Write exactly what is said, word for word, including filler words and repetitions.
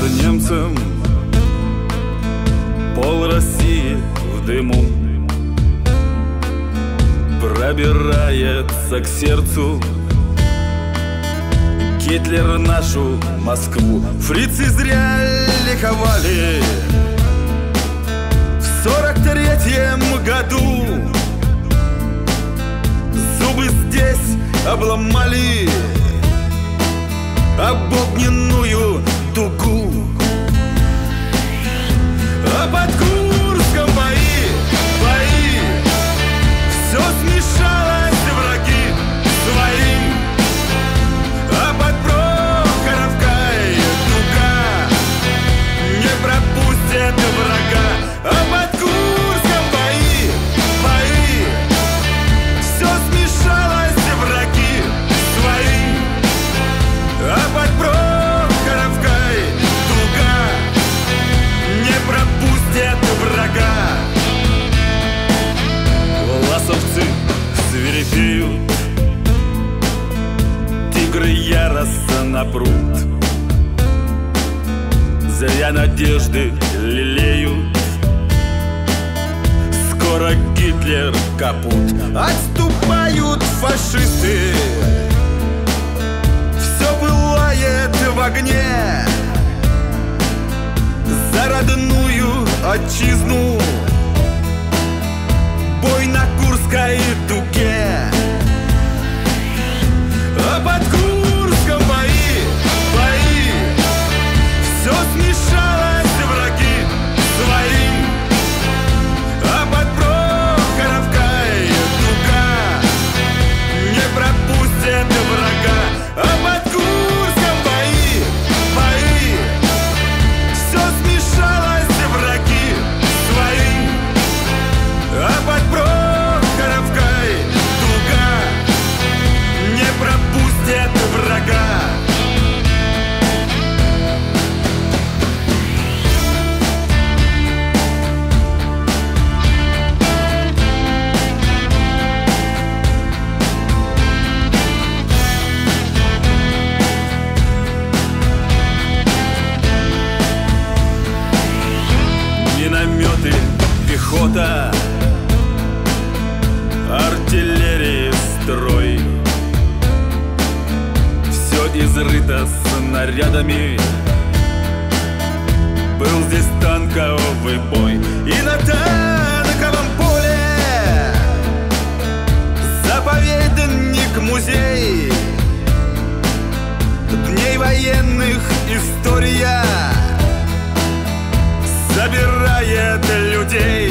немцем, пол России в дыму, пробирается к сердцу Гитлер нашу Москву. Фрицы зря ликовали в сорок третьем году, зубы здесь обломали об огненную дугу. А под Курском бои, бои, все смешалось, враги свои. А под Прохоровкой дуга не пропустит врага. А под Курском бои, бои, все смешалось, враги свои. А под Прохоровкой дуга не пропустит врага. Власовцы свирепеют, тигры яростно прут, зря надежды лелеют, скоро Гитлер капут. Отступают фашисты, все пылает в огне за родную отчизну. Бой на Курской дуге. А под Курском бои, бои, все смешалось, враги свои. А под Прохоровкой дуга не пропустит врага. А под Курском бои, бои, все смешалось, враги свои. А под Прохоровкой дуга не пропустит врага. Минометы, пехота, артиллерии строй, все изрыто снарядами. Был здесь танковый бой, и на танковом поле заповедник музей дней военных история собирает людей.